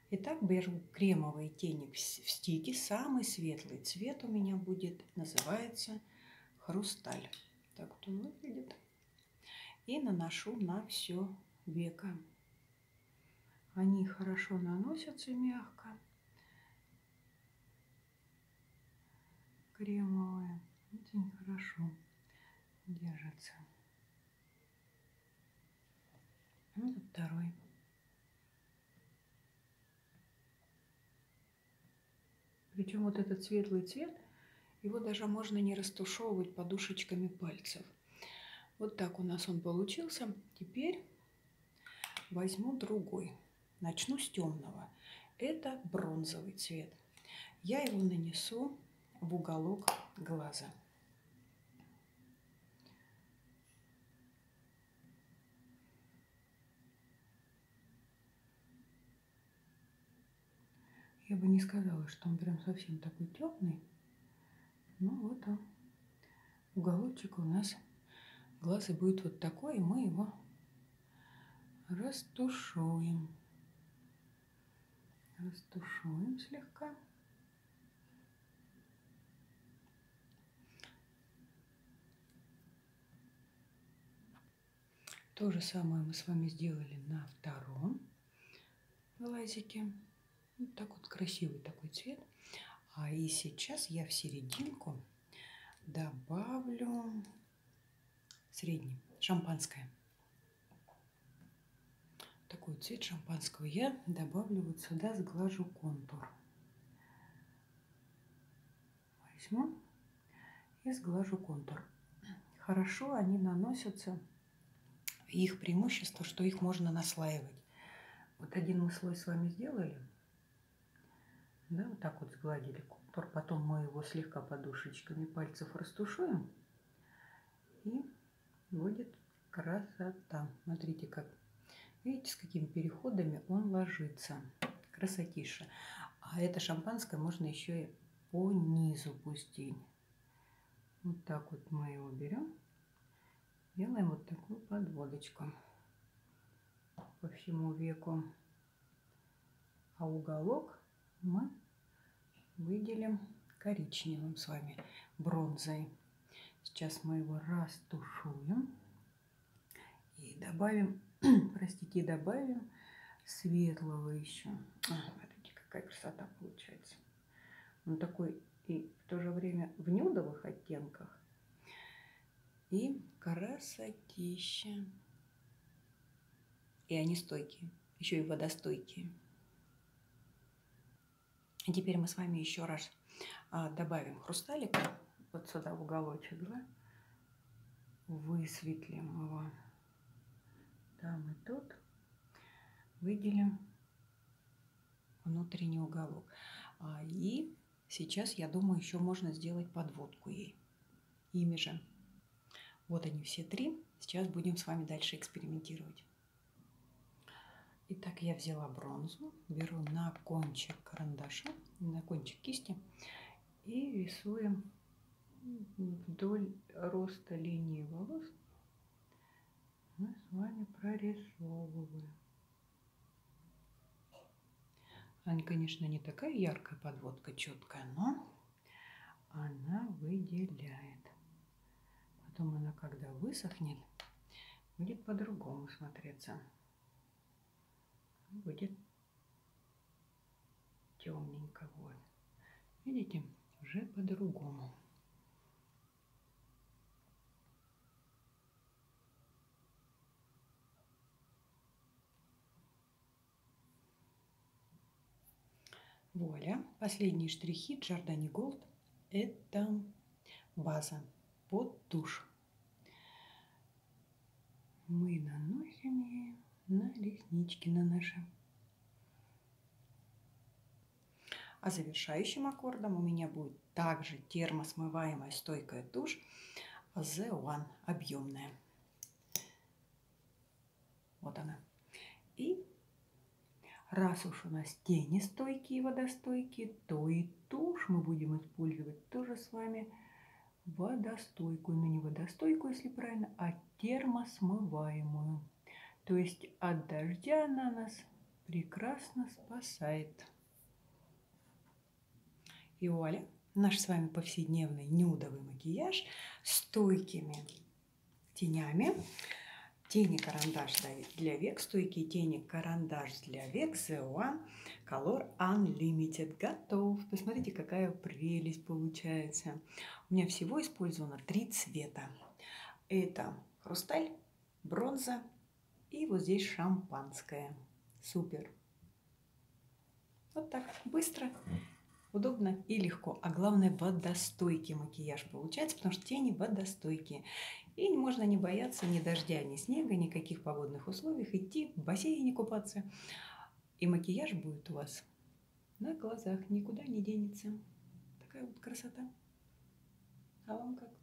Итак, беру кремовые тени в стике. Самый светлый цвет у меня будет, называется хрусталь. Так вот он выглядит. И наношу на все веко. Они хорошо наносятся мягко. Кремовые. Очень хорошо держатся. Вот второй. Причем вот этот светлый цвет, его даже можно не растушевывать подушечками пальцев. Вот так у нас он получился. Теперь возьму другой. Начну с темного. Это бронзовый цвет. Я его нанесу в уголок глаза. Я бы не сказала, что он прям совсем такой темный. Ну вот он. Уголочек у нас глаз и будет вот такой, и мы его растушуем. Растушуем слегка. То же самое мы с вами сделали на втором глазике. Вот так вот красивый такой цвет. И сейчас я в серединку добавлю средний, шампанское. Такой цвет шампанского я добавлю вот сюда, сглажу контур. Возьму и сглажу контур. Хорошо они наносятся. Их преимущество, что их можно наслаивать. Вот один мы слой с вами сделали. Да, вот так вот сгладили контур. Потом мы его слегка подушечками пальцев растушуем. И будет красота. Смотрите, как. Видите, с какими переходами он ложится. Красотища. А это шампанское можно еще и по низу пустить. Вот так вот мы его берем. Делаем вот такую подводочку по всему веку. А уголок мы выделим коричневым с вами, бронзой. Сейчас мы его растушуем и добавим, простите, добавим светлого еще. Смотрите, какая красота получается. Он такой и в то же время в нюдовых оттенках. И красотища. И они стойкие, еще и водостойкие. И теперь мы с вами еще раз добавим хрусталик вот сюда в уголочек, да? Высветлим его. Там и тут. Выделим внутренний уголок. И сейчас, я думаю, еще можно сделать подводку ей. Ими же. Вот они все три. Сейчас будем с вами дальше экспериментировать. Итак, я взяла бронзу, беру на кончик карандаша, на кончик кисти и рисуем вдоль роста линии волос. Мы с вами прорисовываем. Она, конечно, не такая яркая подводка, четкая, но она выделяет. Потом она, когда высохнет, будет по-другому смотреться. Будет темненько. Вот. Видите, уже по-другому. Вуаля. Последние штрихи Giordani Gold. Это база под тушь. Мы наносим ее на реснички на наши. А завершающим аккордом у меня будет также термосмываемая стойкая тушь The One, объемная. Вот она. И раз уж у нас тени стойкие и водостойкие, то и тушь мы будем использовать тоже с вами водостойкую. Но не водостойкую, если правильно, а термосмываемую. То есть от дождя она нас прекрасно спасает. И вуаля, наш с вами повседневный нюдовый макияж с стойкими тенями. Тени-карандаш для век, стойкие тени-карандаш для век The One Color Unlimited готов. Посмотрите, какая прелесть получается. У меня всего использовано 3 цвета. Это хрусталь, бронза и вот здесь шампанское. Супер. Вот так, быстро, удобно и легко. А главное, водостойкий макияж получается, потому что тени водостойкие. И можно не бояться ни дождя, ни снега, никаких погодных условиях идти в бассейне купаться. И макияж будет у вас на глазах, никуда не денется. Такая вот красота. А вам как?